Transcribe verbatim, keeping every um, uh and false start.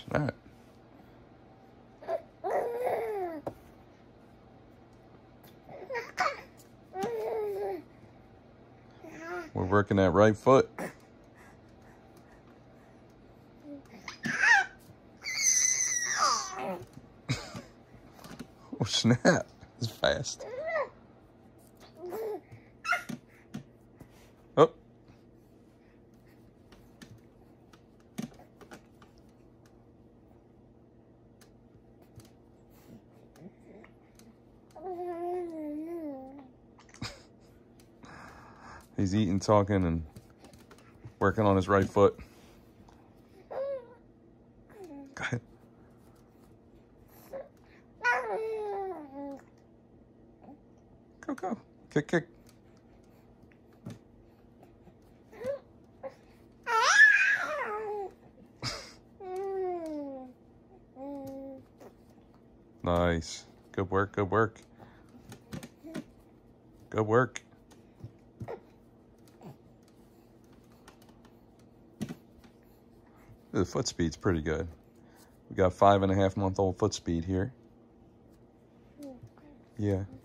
All right. We're working that right foot. Oh, snap. It's fast. Oh. He's eating, talking, and working on his right foot. Go ahead. Go, go. Kick, kick. Nice. Good work, good work. Good work. The foot speed's pretty good. We got five and a half month old foot speed here. Yeah.